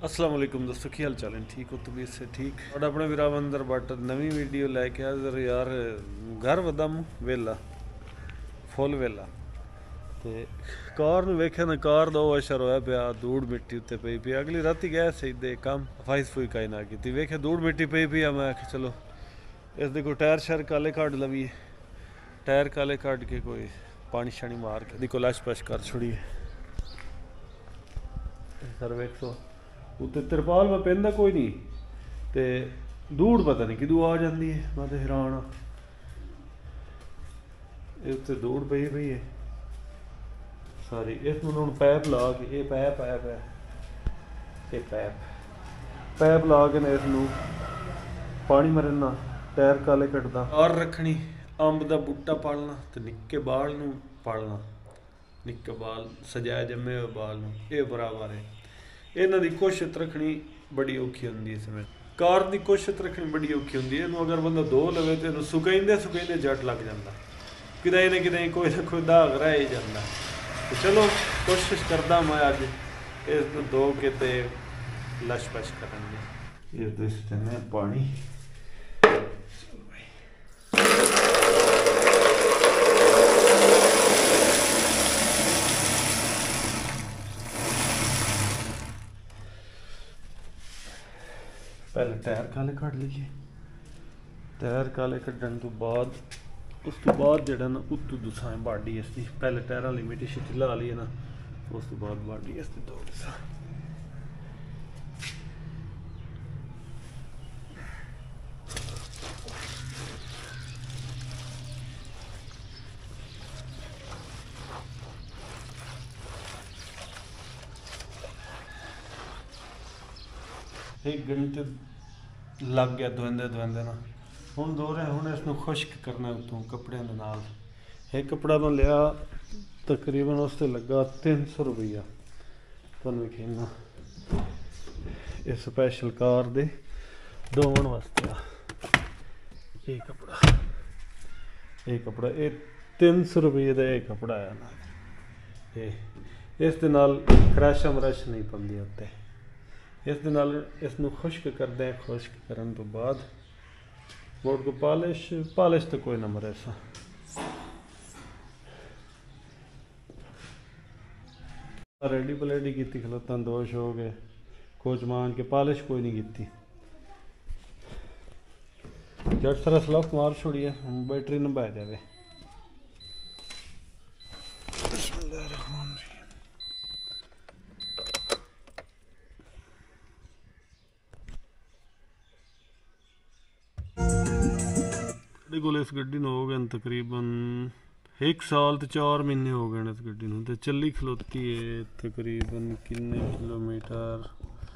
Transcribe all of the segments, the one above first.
अस्सलाम वालेकुम दोस्तों, की हाल चाल है? ठीक हो? तबीयत से ठीक और अपने विराम अंदर बट नवी वीडियो लैके हाजिर यार। घर वदम वेला फुल वेला ते कार ਨੂੰ ਵੇਖਿਆ ਨਾ ਕਾਰ ਦਾ ਉਹ ਅਸ਼ਰ ਹੋਇਆ ਪਿਆ, ਧੂੜ ਮਿੱਟੀ ਉੱਤੇ ਪਈ ਪਈ। ਅਗਲੀ ਰਾਤੀ ਗਏ ਸੀ ਦੇ ਕੰਮ ਸਫਾਈ ਸਫੂਈ ਕਾਈ ਨਾ ਕੀਤੀ, ਵੇਖਿਆ ਧੂੜ ਮਿੱਟੀ ਪਈ ਪਈ ਆ। ਮੈਂ ਆਖਿਆ ਚਲੋ ਇਸ ਦੇ ਕੋਈ ਟਾਇਰ ਸ਼ਾਇਰ ਕਾਲੇ ਕੱਢ ਲਵੀਏ। ਟਾਇਰ ਕਾਲੇ ਕੱਢ ਕੇ ਕੋਈ ਪਾਣੀ ਸ਼ਾਣੀ ਮਾਰ ਕੇ ਦੀ ਕੋਈ ਲਸ਼ ਪਸ਼ ਕਰ ਛੁੜੀਏ। ਸਰ ਵੇਖੋ ਉੱਤੇ ਤਰਪਾਲ ਮੈਂ ਪੈਂਦਾ ਕੋਈ ਨਹੀਂ ਤੇ ਧੂੜ ਪਤਾ ਨਹੀਂ ਕਿਦੋਂ ਆ ਜਾਂਦੀ ਹੈ। ਮੈਂ ਤਾਂ ਹੈਰਾਨ ਹਾਂ, ਇਹ ਉੱਤੇ ਧੂੜ ਪਈ ਪਈ ਹੈ ਸਾਰੀ। ਇਸ ਨੂੰ ਹੁਣ ਪੈਪ ਲਾ ਕੇ, ਇਹ ਪੈਪ ਆਇਆ ਪਿਆ, ਇਹ ਪੈਪ ਲਾ ਕੇ ਨਾ ਇਸ ਨੂੰ ਪਾਣੀ ਮਰਨਾ, ਟਾਇਰ ਕਾਲੇ ਕੱਢਦਾ। ਔਰ ਰੱਖਣੀ ਅੰਬ ਦਾ ਬੂਟਾ ਪਾਲਣਾ ਤੇ ਨਿੱਕੇ ਬਾਲ ਨੂੰ ਪਾਲਣਾ, ਨਿੱਕੇ ਬਾਲ ਸਜਾਏ ਜੰਮੇ ਹੋਏ ਬਾਲ ਨੂੰ, ਇਹ ਬਰਾਬਰ ਹੈ। ਇਹਨਾਂ ਦੀ ਕੋਸ਼ਿਸ਼ ਰੱਖਣੀ ਬੜੀ ਔਖੀ ਹੁੰਦੀ ਹੈ। ਸਮੇਂ ਕਾਰ ਦੀ ਕੋਸ਼ਿਸ਼ ਰੱਖਣੀ ਬੜੀ ਔਖੀ ਹੁੰਦੀ ਹੈ। ਇਹਨੂੰ ਅਗਰ ਬੰਦਾ ਧੋ ਲਵੇ ਤੇ ਇਹਨੂੰ ਸੁਕਾਈਂਦੇ ਜੱਟ ਲੱਗ ਜਾਂਦਾ, ਕਿਤੇ ਨਾ ਕਿਤੇ ਕੋਈ ਨਾ ਕੋਈ ਦਾਗ ਰਹਿ ਹੀ ਜਾਂਦਾ। ਤੇ ਚਲੋ ਕੋਸ਼ਿਸ਼ ਕਰਦਾ ਮੈਂ ਅੱਜ ਇਸ ਨੂੰ ਧੋ ਕੇ ਤੇ ਲਸ਼ ਪਸ਼ ਕਰਾਂਗੇ। ਇਸ ਦੇ ਪਾਣੀ पहले टायर काले कट लीजिए। टायर काले कड्ढन तो बाद उस तो बाद जड़ा ना उत्तों दुसाएं बाडी इसकी पहले टायर वाली मिट्टी शिट्टी ला ली है ना, उस तो बाद बाडी इसकी दो दुसा। एक घंटे लग गया धोंदे ना। ਹੁਣ ਧੋ ਰਹੇ, ਹੁਣ ਇਸ ਨੂੰ ਖੁਸ਼ਕ ਕਰਨਾ ਉੱਤੋਂ ਕੱਪੜਿਆਂ ਦੇ ਨਾਲ। ਇਹ ਕੱਪੜਾ ਮੈਂ ਲਿਆ ਤਕਰੀਬਨ ਉਸ 'ਤੇ ਲੱਗਾ 300 ਰੁਪਈਆ। ਤੁਹਾਨੂੰ ਵੇਖਣਾ ਇਹ ਸਪੈਸ਼ਲ ਕਾਰ ਦੇ ਧੋਣ ਵਾਸਤੇ ਆ। ਇਹ ਕੱਪੜਾ ਇਹ 300 ਰੁਪਏ ਦਾ ਇਹ ਕੱਪੜਾ ਆਇਆ ਨਾ। ਇਹ ਇਸ ਦੇ ਨਾਲ ਕ੍ਰੈਸ਼ ਮਰਸ਼ ਨਹੀਂ ਪੈਂਦੀ ਉੱਤੇ। ਇਸ ਦੇ ਨਾਲ ਇਸ ਨੂੰ ਖੁਸ਼ਕ ਕਰਦੇ ਹਾਂ। ਖੁਸ਼ਕ ਕਰਨ ਤੋਂ ਬਾਅਦ ਬੋਰਡ ਕੋ ਪਾਲਿਸ਼ ਤਾਂ ਕੋਈ ਨੰਬਰ ਐਸਾ। रेडी पलेडी की खलोता दोष हो गए, कोच मान के पालिश कोई नहीं की। जट सारा स्लफ मार छोड़िए, बैटरी न बह जाए। इस गड्डी हो गए तकरीबन 1 साल तो 4 महीने हो गए इस गड्डी तो चली खलोती है तकरीबन किन्ने किलोमीटर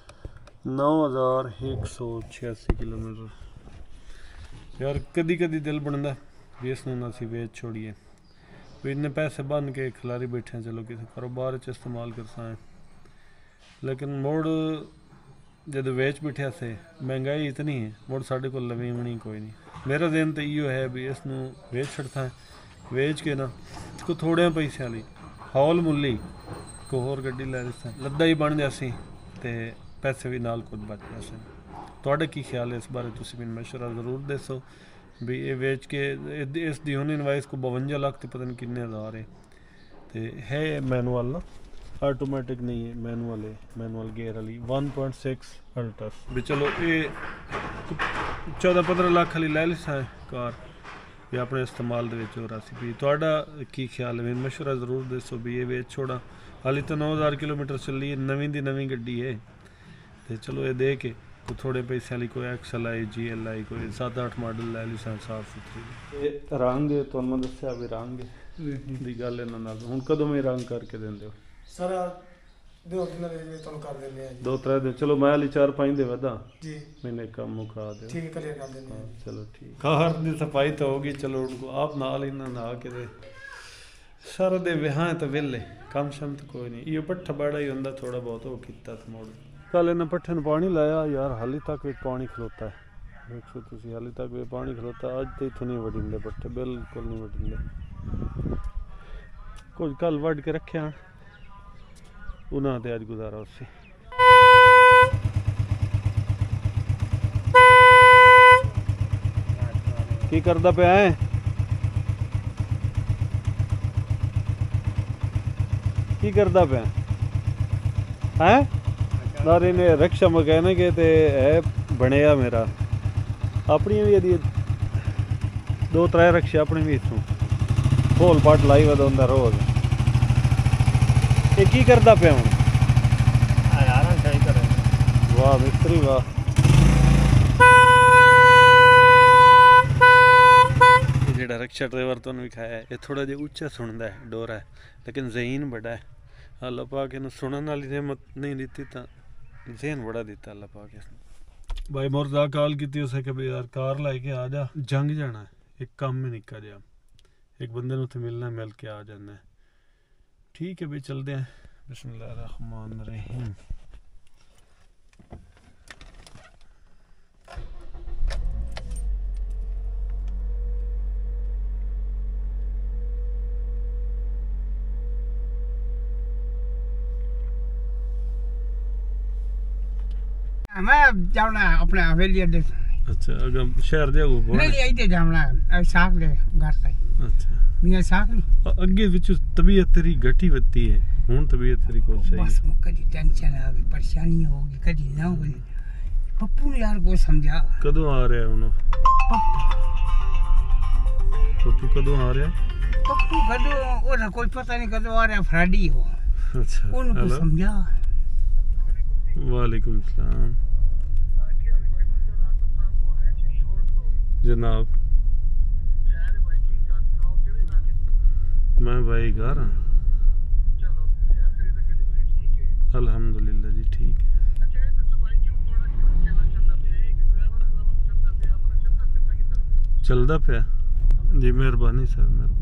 9186 किलोमीटर। यार कदी कदी दिल बनता भी इसनूं ना असीं वेच छोड़िए, भी इन्ने पैसे बन के खिलारी बैठे हैं, चलो किसी कारोबार च इस्तेमाल कर सकें। लेकिन मुड़ जब वेच बैठे से महंगाई इतनी है, मुड़ साढ़े को लवीवनी कोई नहीं। मेरा दिन तो इो है भी इसनूं वेच छड़ता है, वेच के ना को थोड़े पैसे वाली हौल मुल्ली को होर गड्डी लै दिता, लद्दा ही बन जासी ते पैसे भी नाल कुछ बच जासे। तुहाडा की ख्याल है इस बारे? तुसीं मैनूं मशवरा जरूर दसो भी ये वेच के इस दी हुन इनवाइस को 52 लाख तो पता नहीं किन्ने हज़ार है। है मैनुअल ना, ऑटोमेटिक नहीं है, मैनुअल है, मैनुअल गेयर वाली 1.6 अल्ट्रस भी। चलो ये 14-15 लाख वाली लै लिसा है कार भी अपने इस्तेमाल हो रहा सी। भी तुहाडा की ख्याल है? मैनूं मशवरा जरूर दसो भी ये वेच छोड़ा। हाली तो 9000 किलोमीटर चली है, नवीं दी नवीं गड्डी है। तो चलो ये दे के कोई थोड़े पैसे वाली कोई XL आई GL आई कोई 7-8 मॉडल लै लिसा साफ सुथरी। रंग तुहानूं मैं दस्सिया भी रंग दी गल इन्हां नाल हुण कदों में रंग करके दिंदे हो? सर 2 दिन कर देने हैं 2-3 दिन। चलो मैं 4-5 दे वदा जी, मैंने काम मुका दे। ठीक है, क्लियर कर देने हैं। चलो ठीक। कार दी सफाई तो होगी, चलो उनको आप नाल ही ना के दे सारा दे हाँ तो वेले काम शम तो कोई नहीं। ये पट्ठा बड़ा ही होंदा, थोड़ा बहुत वो कीता तो मोड़ कल इन्हें पट्ठे ने पानी लाया यार, हाली तक भी पानी खलोता है। देखो तुसी हाली तक भी पानी खलोता। अज तो इत्थों नहीं वडिंदे पट्ठे, बिल्कुल नहीं वडिंदे। कुछ कल वड के रखे हैं उन्होंने अज गुजारा उसे। की करदा पे है की करदा पे हैं नारे ने रक्षा मैकेनिक ते है बनेया मेरा अपनी भी यदि 2-3 रक्षे अपने भी इथों खोल पाट लाई वदा रोज ये की करदा पे हूँ यार सही करे वाह मिस्त्री वाह जेड़ा रक्षा ड्राइवर तो विखाया है ये थोड़ा जिहा उच्चा सुनता है डोरा है लेकिन ज़हीन बड़ा है अल्लाह पाक इन्हें सुनने वाली नेमत नहीं दी तो ज़हन बड़ा दिता अल्लाह पाक इसने भाई मुर्जा कॉल की उसे कि यार कार लेके आ जा जंग जाना है एक काम में निका जा एक बंदे ने उसे मिलना मिल के आ जाना है ठीक है भाई चलते हैं बिस्मिल्लाहिर्रहमानिर्रहीम मैं जाना अपने हवेली अड्डे अच्छा अगर शहर जाओ नहीं इधर जाना साख ले घर से अच्छा मैं साख नहीं अगे विच तबीयत तेरी घटी वती है हुन तबीयत तेरी को सही बस कदी टेंशन आ गई परेशानी होगी कदी ना होगी पप्पू ने यार को समझा कदों आ रहा है हुन पप्पू कदों आ रहा है पप्पू कदों और कोई पता नहीं कदों आ रहा फ्राडी हो अच्छा उनको समझा वालेकुम सलाम जनाब मैं भाई घर हाँ अल्हम्दुलिल्लाह जी ठीक है चलदा पे जी मेहरबानी सर मेहरबानी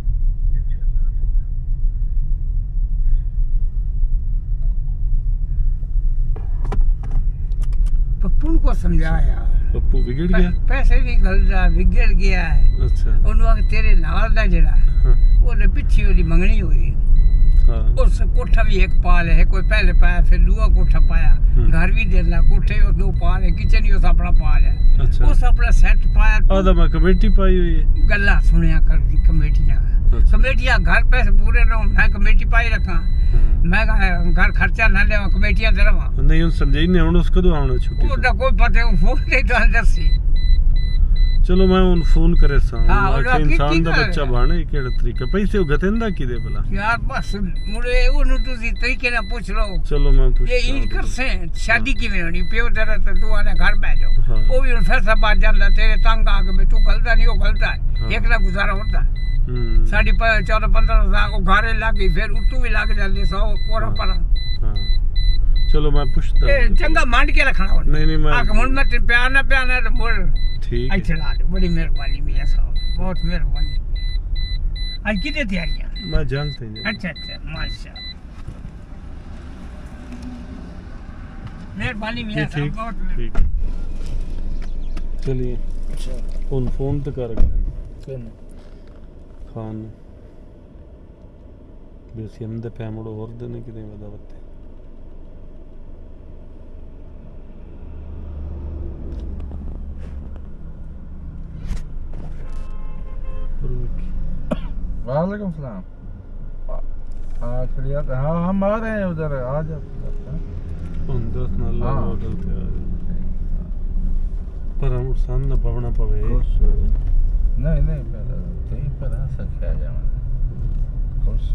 पप्पू को समझाया पप्पू बिगड़ गया पैसे भी गलदा बिगड़ गया है अच्छा उन्होंने तेरे नाल दा जड़ा हाँ ओने पिछी ओदी मंगनी हुई हाँ उस कोठा भी एक पाल है कोई पहले पाया फिर दूआ कोठा पाया घर भी देना कोठे और दो पाल है किचन ही उस अपना पाल है अच्छा उस अपना सेट पाया आधा मैं कमेटी पाई हुई है गल्ला सुनिया कर दी कमेटियां अच्छा। कमेटियां घर पैसे पूरे न मैं कमेटी पाई रखा मैं घर खर्चा ना ले कमेटियां दे रहा नहीं उन समझाई नहीं हुन उसको तो आना छुट्टी ओदा कोई पता फोन नहीं तो अंदर से चलो मैं उन फोन करे सा हाँ, आखिर इंसान दा बच्चा बाणे केड़ा तरीका पैसे वो गतेंदा किदे भला यार बस मुड़े उन्हें तुसी तरीके ना पूछ लो चलो मैं पूछ ये इन कर से शादी किवें होनी पियो तेरा तो तू आने घर बैठ जाओ हाँ। वो भी फैसला बात जाता तेरे तंग आ के तू गलता नहीं वो गलता है हाँ। एक ना गुजारा होता है साड़ी 14-15 साल को घरे लग गई फिर उतू भी लग जाती 100 पोरा पर हाँ चलो मैं पूछता चंगा मांड के रखना नहीं मैं मुड़ में प्यार ना तो मुड़ ठीक है अच्छा ला बड़ी मेहरबानी मियां साहब बहुत मेहरबानी आज कितने तैयारियां मैं जानते हैं अच्छा माशाल्लाह मेहरबानी मियां साहब ठीक बहुत ठीक चलिए अच्छा फोन तो कर खान बेसी हम दे पैमड़ो और देने किते वदा वते वालेकुम सलाम खैरियत हाँ हम आ रहे हैं उधर आ जाओ अंदर नाला होटल पे आ पर हम सामने पवना पवे नहीं पहले कहीं पर आ सकता है जाना खुश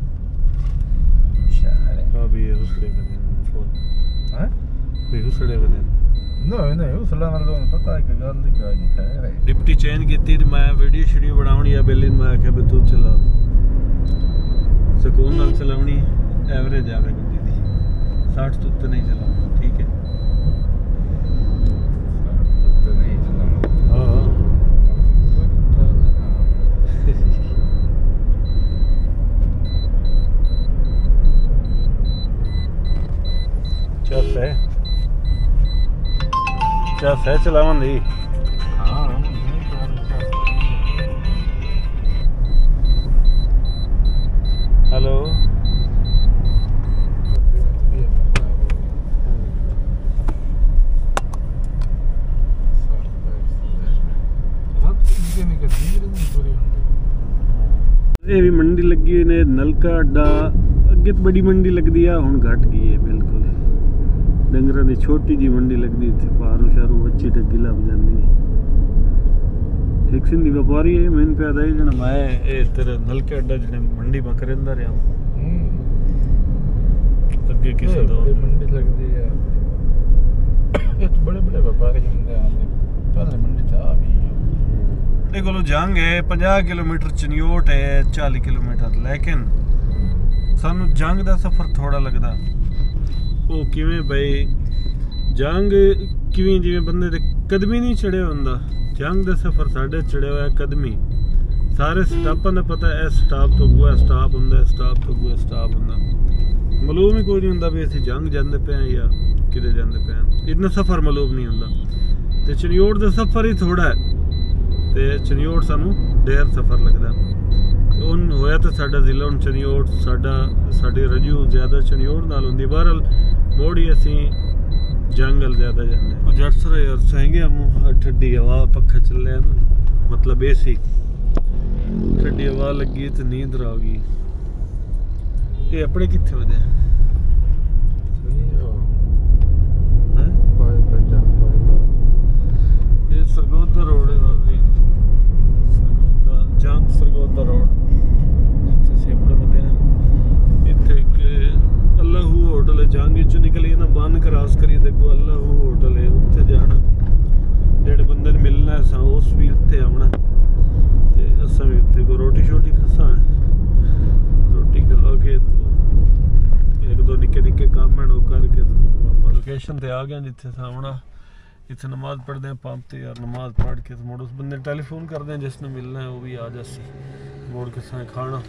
हाँ भी ये उसड़े का दिन फोन हाँ भी उसड़े का दिन नहीं उसला ना लोग पता है कि गल लिखा नहीं है डिप्टी चेंज की मैं वीडियो बनानी है बेलिन मैं आख्या भी तू चला सुकून नाल चलावनी एवरेज आवे गड्डी दी 60 तो उत्ते नहीं चलाऊंगा ठीक है तो नहीं चलाऊंगा हाँ क्या सह चलावन दी हेलो ਇਹ ਵੀ ਮੰਡੀ ਲੱਗੀ ਹੋਈ ਨੇ ਨਲਕਾ ਅੱਡਾ ਅੱਗੇ ਤਾਂ ਬੜੀ ਮੰਡੀ ਲੱਗਦੀ ਆ ਹੁਣ ਘਟ ਗਈ ਹੈ ਬਿਲਕੁਲ ਡੰਗਰਾਂ ਦੀ ਛੋਟੀ ਜੀ ਮੰਡੀ ਲੱਗਦੀ ਇੱਥੇ ਪਾਰੂ ਸ਼ਾਰੂ ਬੱਚੀ ਡੱਗੀ ਲੱਭ ਜਾਂਦੀ ਹੈ ਇੱਕ ਸਿੰਧੀ ਵਪਾਰੀ ਹੈ ਮੈਨੂੰ ਪਿਆ ਦਾ ਜਿਹੜਾ ਮੈਂ ਇਹ ਤੇਰੇ ਨਲਕੇ ਅੱਡਾ ਜਿਹੜੇ ਮੰਡੀ ਮੈਂ ਕਰਿੰਦਾ ਰਿਹਾ ਅੱਗੇ ਕਿਸੇ ਦਾ ਮੰਡੀ ਲੱਗਦੀ ਹੈ ਇਹ ਬੜੇ ਬੜੇ ਵਪਾਰੀ ਹੁੰਦੇ ਆ ਪਹਿਲੇ ਮੰਡੀ ਚ ਆ ਵੀ ਇਹ ਕੋਲੋਂ ਜੰਗ ਹੈ 50 ਕਿਲੋਮੀਟਰ ਚਨਿਓਟ ਹੈ 40 ਕਿਲੋਮੀਟਰ ਲੇਕਿਨ ਸਾਨੂੰ ਜੰਗ ਦਾ ਸਫ਼ਰ ਥੋੜਾ ਲੱਗਦਾ ਉਹ ਕਿਵੇਂ ਬਈ ਜੰਗ ਕਿਵੇਂ ਜਿਵੇਂ ਬੰਦੇ ਦੇ ਕਦਮੀ ਨਹੀਂ ਚੜਿਆ ਹੁੰਦਾ ਜੰਗ ਦਾ ਸਫ਼ਰ ਸਾਡੇ ਚੜਿਆ ਹੋਇਆ ਕਦਮੀ ਸਾਰੇ ਸਟਾਪਾਂ ਦਾ ਪਤਾ ਹੈ ਸਟਾਪ ਤੋਂ ਅਗੂਆ ਸਟਾਪ ਹੁੰਦਾ ਸਟਾਪ ਤੋਂ ਅਗੂਆ ਸਟਾਪ ਹੁੰਦਾ ਮਾਲੂਮ ਹੀ ਕੋਈ ਨਹੀਂ ਹੁੰਦਾ ਵੀ ਅਸੀਂ ਜੰਗ ਜਾਂਦੇ ਪਏ ਹਾਂ ਜਾਂ ਕਿਤੇ ਜਾਂਦੇ ਪਏ ਹਾਂ ਇੰਨਾ ਸਫ਼ਰ ਮਾਲੂਮ ਨਹੀਂ ਹੁੰਦਾ ਤੇ ਚਨਿਓਟ ਦਾ ਸਫ਼ਰ ਹੀ ਥੋੜਾ ਹੈ ਤੇ ਚਨਿਓਟ ਸਾਨੂੰ ਢੇਰ ਸਫ਼ਰ ਲੱਗਦਾ ਹੁਣ ਹੋਇਆ ਤਾਂ ਸਾਡਾ ਜ਼ਿਲ੍ਹਾ ਹੁਣ ਚਨਿਓਟ ਸਾਡੀ ਰਜੂ ਜ਼ਿਆਦਾ ਚਨਿਓਟ ਨਾਲ ਹੁੰਦੀ ਬਹਰਲ ਮੋੜੀ ਅਸੀਂ ਜੰਗਲ ਜ਼ਿਆਦਾ ਜਾਂਦੇ ਜੱਟਸਰੇ ਯਾਰ ਸਹਿੰਗੇ ਮੂੰਹ ਠੱਡੀ ਹਵਾ ਪੱਖਾ ਚੱਲਿਆ ਨਾ ਮਤਲਬ ਏਸੀ ਠੱਡੀ ਹਵਾ ਲੱਗੀ ਤੇ ਨੀਂਦ ਆ ਗਈ ਇਹ ਆਪਣੇ ਕਿੱਥੇ ਵਦੇ ਇਹ ਸਰਗੋਦਾ ਰੋਡ ਹੈ ਜੰਗ ਸਰਗੋਦਾ ਰੋਡ ਜਿੱਥੇ ਅਸੀਂ ਆਪਣੇ ਬੰਦੇ ਹਾਂ ਇੱਥੇ ਇੱਕ ਅੱਲਾਹੂ ਹੋਟਲ ਹੈ ਜੰਗ ਚੋਂ ਨਿਕਲੀ ਨਾ ਬੰਨ ਕਰਾਸ ਕਰੀ ਤੇ ਕੋ ਅੱਲਾਹੂ ਹੋਟਲ ਹੈ ਉੱਥੇ ਜਾਣਾ ਜਿਹੜੇ ਬੰਦੇ ਨੇ ਮਿਲਣਾ ਅਸਾਂ ਉਸ ਵੀ ਉੱਥੇ ਆਉਣਾ ਤੇ ਅਸਾਂ ਵੀ ਉੱਥੇ ਕੋ ਰੋਟੀ ਛੋਟੀ ਖਾਸਾਂ ਰੋਟੀ ਖਾ ਕੇ ਇੱਕ ਦੋ ਨਿੱਕੇ ਨਿੱਕੇ ਕੰਮ ਹਨ ਉਹ ਕਰਕੇ ਆਪਾਂ ਲੋਕੇਸ਼ਨ ਤੇ ਆ ਗਏ ਜਿੱਥੇ ਸਾਹਮਣਾ इतने नमाज पढ़ते हैं पंप ते यार नमाज पढ़ के तो मोड़ उस बंदे टेलीफोन करते हैं जिसने मिलना है वो भी आ जासी मोड़ के साथ खाना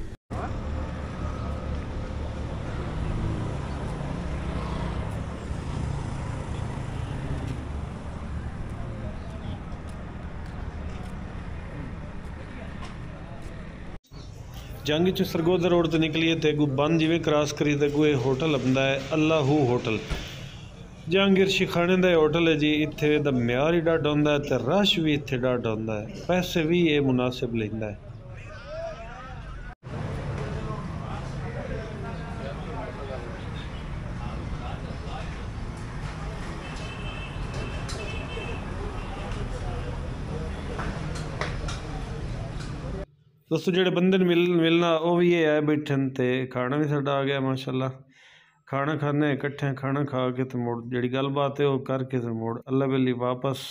जंग च सरगोदा रोड तो निकलिए तो अगू बंद जिमें क्रॉस करी तो अगू होटल आंदा है अल्लाहू होटल जहांगीर शिखाने का होटल है जी इत्थे दा म्यार ही डाढा हुंदा है ते रश भी इत्थे डाढा हुंदा है पैसे भी ये मुनासिब लैंदा है दोस्तों जेड़े बंदे मिलना वो भी ये है बैठन ते खाना भी साडा आ गया माशाल्लाह खाना खाने इकट्ठे खाना खा के तो मोड़ जी गलबात है वो करके तो मोड़ अल्लाह बेली वापस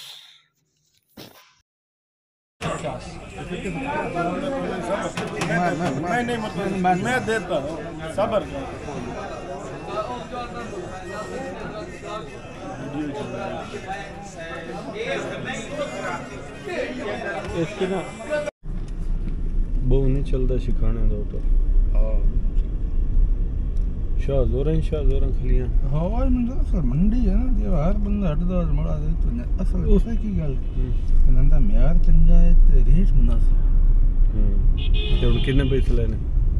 मैं देता हूँ सबर इसके ना बहुत नहीं चलता शिखाने का होटल शाहजोरन खलियां हवा असल मंडी है ना जो हर बंदा हटदा मड़ा दे तो असल उससे की गल नंदा म्यार चंगा है ते रेट मुनासिब ते हुन कितने पैसे लेने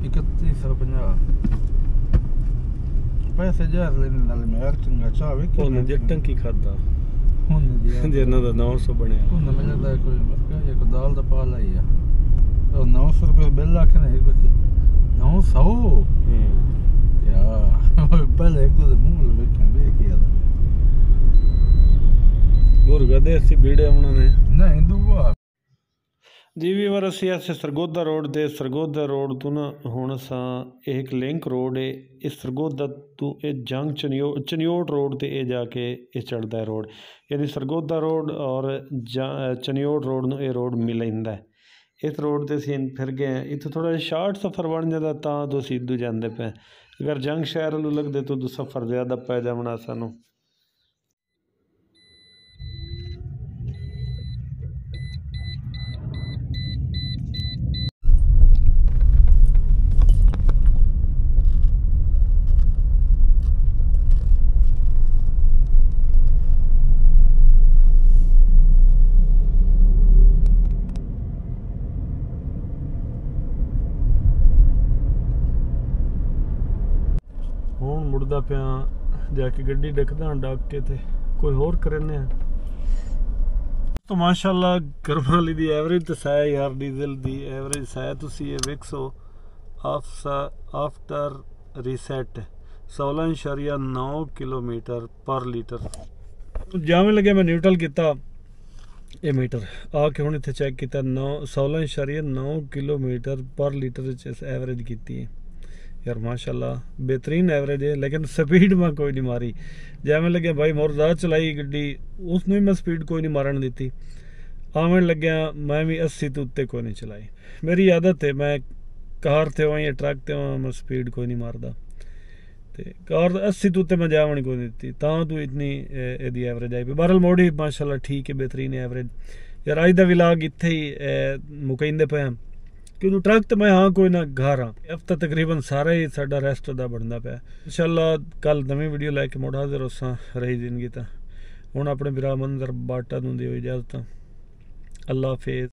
3150 पैसे जार लेने नाल म्यार चंगा चावे कि ओने जट्टन की खादा हुन दिया जेना दा 900 बनया हुन मैंने दा कोई मसका एक दाल दा पा लाई है और 900 रुपए बिल आखने एक बके 900 पहले एक दो मुंह वेखन वे किया था मुर्गा देसी बीड़े उन्होंने नहीं दुआ जी भी वार असी ऐसे सरगोदा रोड तो ना हुण असां एक लिंक रोड है इस सरगोदा तो ये जंग चनियोट रोड ते ये जाके ये चढ़दा है रोड यानी सरगोदा रोड और चनियोट रोड नूं ये रोड मिलदा है इस रोड ते असीं फिर गए इत्थे थोड़ा शार्ट सफ़र बन जाता तां तो असीं इद्धू जांदे पे अगर जंग शहर वालू लगते तो सफ़र ज़्यादा पै जाना सानू मुड़दा पिया जाके गड्डी डकदा डाक के ते कोई होर करने तो माशाल्लाह करमाली दी एवरेज तो है यार, डीजल दी एवरेज है तुसी ये वेखो after reset 16.9 kilometre per litre. जाने लगे मैं न्यूट्रल किया ये मीटर आके हूँ इतने चेक किया 16.9 किलोमीटर पर लीटर एवरेज की है यार माशाल्लाह बेहतरीन एवरेज है। लेकिन स्पीड में कोई नहीं मारी, जाने लगे भाई मोर ज़्यादा चलाई गड्डी उसने मैं स्पीड कोई नहीं मारन दी। आवन लग्या मैं भी 80 तो उत्ते कोई नहीं चलाई, मेरी आदत है मैं कार थे वहाँ या ट्रक थे वहाँ मैं स्पीड कोई नहीं मारदा, तो कार 80 तो उत्ते मैं जावन कोई नहीं दी तो इतनी एदी एवरेज आई। बहरहाल मोड़ी माशाल्लाह ठीक है बेहतरीन एवरेज यार। अज का विलाग इत्थे ही मुकईंदे पे हैं क्योंकि ट्रक तो मैं हाँ कोई ना घर हाँ, हफ्ता तकरीबन सारा ही साडा रेस्ट का बनता पाया। इंशाल्लाह कल नवी वीडियो लैके मुड़ हाजिर होसां रही जिंदगी। तो हुण अपने बिरा मंजर बाटा नूं दिओ इजाजत। अल्लाह हाफिज़।